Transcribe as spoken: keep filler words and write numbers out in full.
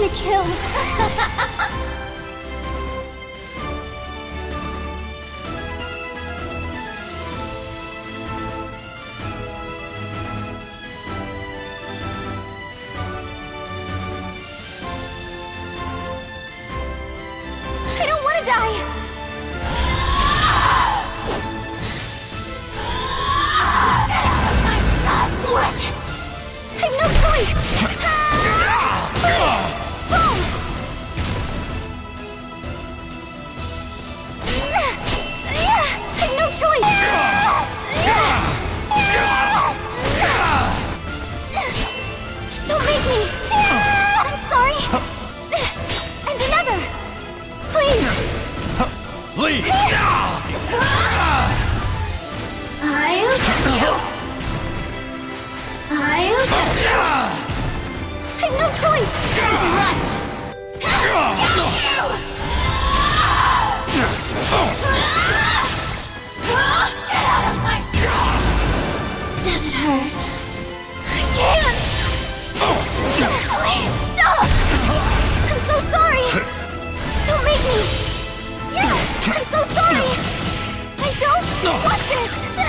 to kill. I don't want to die. What? I have no choice! Ah! Please! Boom! I have no choice! Don't make me! I'm sorry! And another! Please! Leave! I'll kiss you! I'll kiss you! I have no choice! This is right! Get you! Get out of my sight! Does it hurt? I can't! Please stop! I'm so sorry! Don't make me! I'm so sorry! I don't want this!